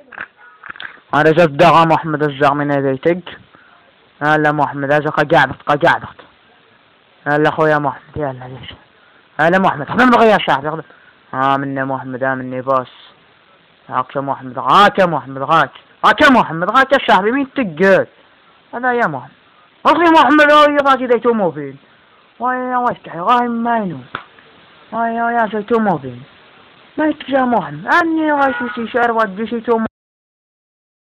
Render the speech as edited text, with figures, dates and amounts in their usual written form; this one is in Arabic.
أنا جدع محمد الزغ من هذيتك. هلا محمد هذا قاعدت. هلا خويا محمد يلا ليش. هلا محمد خدم الغيا شعبي خدم. مني محمد مني باص. هاك يا محمد غاك يا محمد غاك. هاك يا محمد غاك يا شعبي مين تقال. هذا يا محمد. أخي محمد هاي غاك ديتو موفين. ويا واسكحي غاي ماينو. ويا زيتو موفين. ما يتجا محمد. أني غاي شو شي شعر ودي شيتو